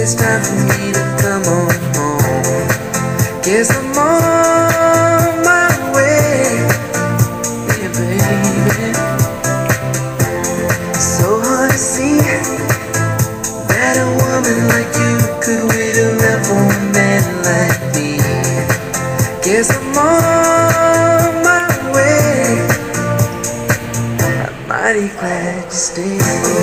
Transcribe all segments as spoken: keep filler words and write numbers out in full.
it's time for me to come on home. Guess I'm on my way, yeah, baby. So hard to see that a woman like you could wait around for a man like me. Guess I'm on my way. I'm mighty glad you stayed.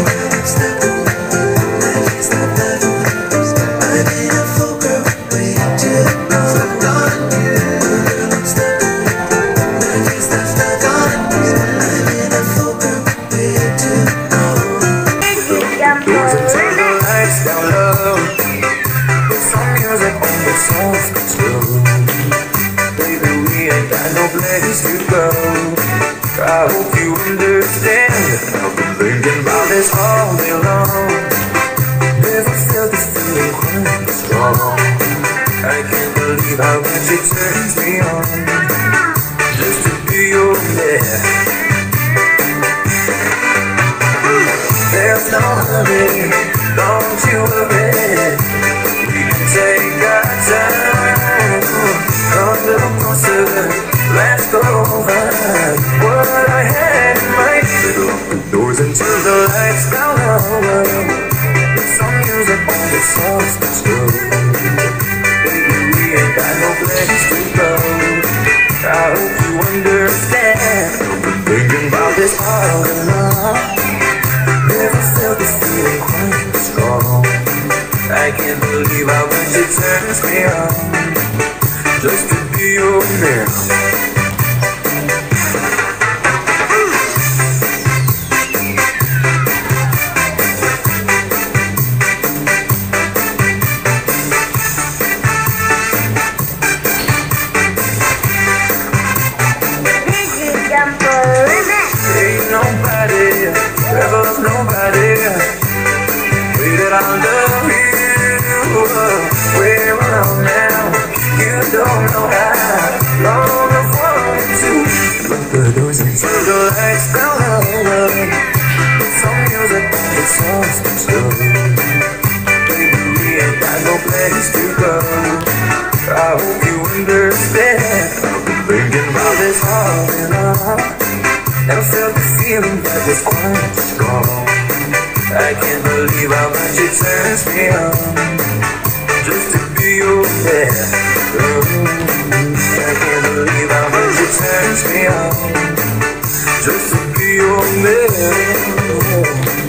Place to go. I hope you understand. I've been thinking about this all day long. Never felt this feeling quite strong. I can't believe how much it turns me on just to be your man. There's no hurry, don't you worry. We can take our time. Come a little closer. Let's go over what I had in mind. Open doors until the lights down low. With some music on the songs that's slow. Baby, we ain't got no place to go. I hope you understand. I've been thinking about this all along. Never felt this feeling quite strong. I can't believe how much it turns me on just to be your man. Ain't nobody, ever love nobody way that I love you. We're around now, you don't know how long I've wanted to. But the doors until the lights down low. With some music on the songs that's slow. Baby, we ain't got no place to go. I hope you understand. I've been thinking about this all and all. Never felt the feeling that was quite strong. I can't believe how much it turns me on just to be your man. I can't believe how much it turns me on just to be your man.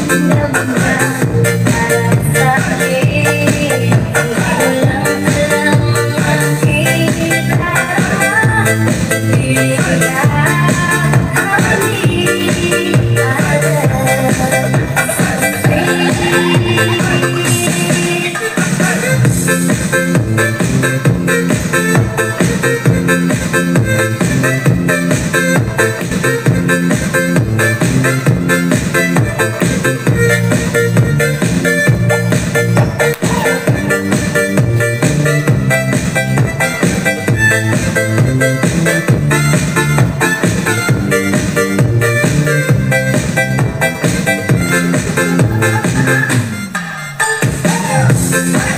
Bye.